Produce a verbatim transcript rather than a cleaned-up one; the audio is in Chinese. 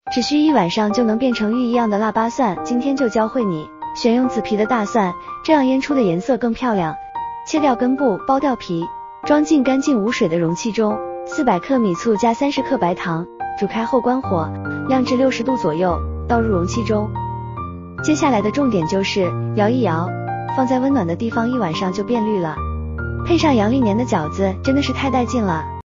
只需一晚上就能变成玉一样的腊八蒜。今天就教会你选用紫皮的大蒜，这样腌出的颜色更漂亮。切掉根部，剥掉皮，装进干净无水的容器中。四百克米醋加三十克白糖，煮开后关火，晾至六十度左右，倒入容器中。接下来的重点就是摇一摇，放在温暖的地方一晚上就变绿了。配上阳历年的饺子，真的是太带劲了。